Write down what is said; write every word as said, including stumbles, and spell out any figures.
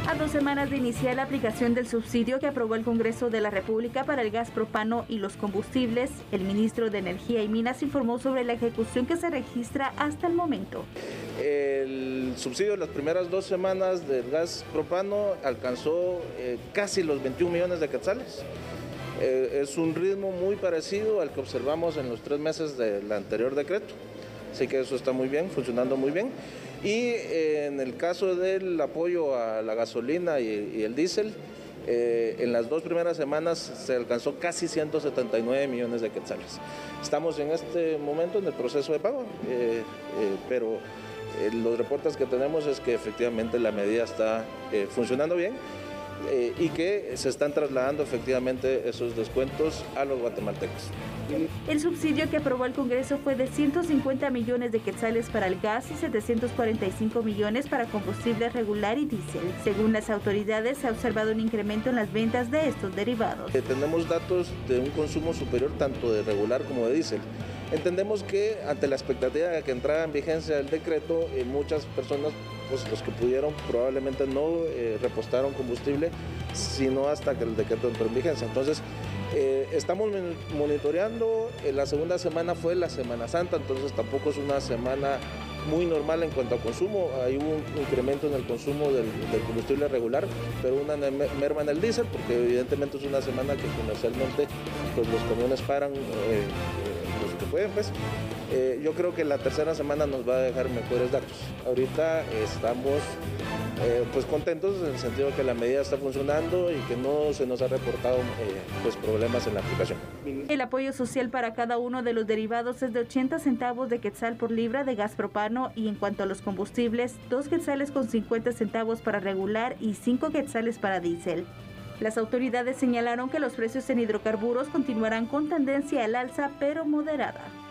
A dos semanas de iniciar la aplicación del subsidio que aprobó el Congreso de la República para el gas propano y los combustibles, el ministro de Energía y Minas informó sobre la ejecución que se registra hasta el momento. El subsidio de las primeras dos semanas del gas propano alcanzó eh, casi los veintiún millones de quetzales. Eh, es un ritmo muy parecido al que observamos en los tres meses del anterior decreto. Así que eso está muy bien, funcionando muy bien. Y eh, en el caso del apoyo a la gasolina y, y el diésel, eh, en las dos primeras semanas se alcanzó casi ciento setenta y nueve millones de quetzales. Estamos en este momento en el proceso de pago, eh, eh, pero eh, los reportes que tenemos es que efectivamente la medida está eh, funcionando bien. Eh, y que se están trasladando efectivamente esos descuentos a los guatemaltecos. El subsidio que aprobó el Congreso fue de ciento cincuenta millones de quetzales para el gas y setecientos cuarenta y cinco millones para combustible regular y diésel. Según las autoridades, se ha observado un incremento en las ventas de estos derivados. Eh, tenemos datos de un consumo superior tanto de regular como de diésel. Entendemos que ante la expectativa de que entrara en vigencia el decreto, eh, muchas personas, pues los que pudieron, probablemente no eh, repostaron combustible, sino hasta que el decreto entró en vigencia. Entonces, eh, estamos monitoreando, eh, la segunda semana fue la Semana Santa, entonces tampoco es una semana muy normal en cuanto a consumo. Hay un incremento en el consumo del, del combustible regular, pero una merma en el diésel, porque evidentemente es una semana que comercialmente pues, los camiones paran, eh, eh, los que pueden, pues. Eh, yo creo que la tercera semana nos va a dejar mejores datos. Ahorita estamos eh, pues contentos en el sentido de que la medida está funcionando y que no se nos ha reportado eh, pues problemas en la aplicación. El apoyo social para cada uno de los derivados es de ochenta centavos de quetzal por libra de gas propano y en cuanto a los combustibles, dos quetzales con cincuenta centavos para regular y cinco quetzales para diésel. Las autoridades señalaron que los precios en hidrocarburos continuarán con tendencia al alza pero moderada.